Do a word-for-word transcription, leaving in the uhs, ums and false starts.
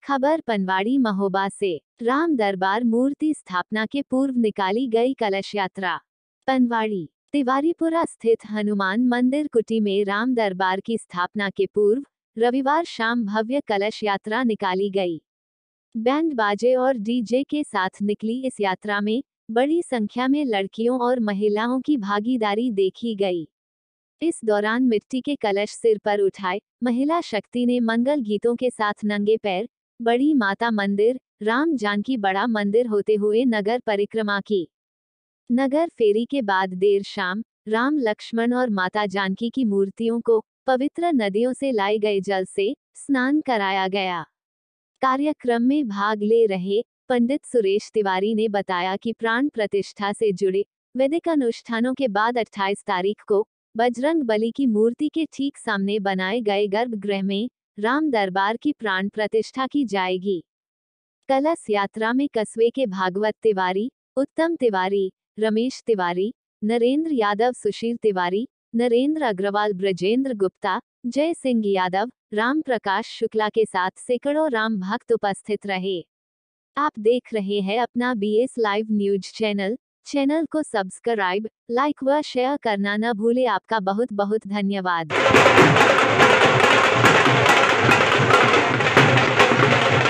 खबर पनवाड़ी महोबा से। राम दरबार मूर्ति स्थापना के पूर्व निकाली गई कलश यात्रा। पनवाड़ी तिवारीपुरा स्थित हनुमान मंदिर कुटी में राम दरबार की स्थापना के पूर्व रविवार शाम भव्य कलश यात्रा निकाली गई। बैंड बाजे और डीजे के साथ निकली इस यात्रा में बड़ी संख्या में लड़कियों और महिलाओं की भागीदारी देखी गई। इस दौरान मिट्टी के कलश सिर पर उठाए महिला शक्ति ने मंगल गीतों के साथ नंगे पैर बड़ी माता मंदिर, राम जानकी बड़ा मंदिर होते हुए नगर परिक्रमा की। नगर फेरी के बाद देर शाम राम लक्ष्मण और माता जानकी की मूर्तियों को पवित्र नदियों से लाए गए जल से स्नान कराया गया। कार्यक्रम में भाग ले रहे पंडित सुरेश तिवारी ने बताया कि प्राण प्रतिष्ठा से जुड़े वैदिक अनुष्ठानों के बाद अट्ठाईस तारीख को बजरंग बली की मूर्ति के ठीक सामने बनाए गए गर्भगृह में राम दरबार की प्राण प्रतिष्ठा की जाएगी। कलश यात्रा में कस्बे के भागवत तिवारी, उत्तम तिवारी, रमेश तिवारी, नरेंद्र यादव, सुशील तिवारी, नरेंद्र अग्रवाल, ब्रजेंद्र गुप्ता, जय सिंह यादव, राम प्रकाश शुक्ला के साथ सैकड़ों राम भक्त उपस्थित रहे। आप देख रहे हैं अपना BS live news channel. Channel को सब्सक्राइब, लाइक व शेयर करना न भूले। आपका बहुत बहुत धन्यवाद।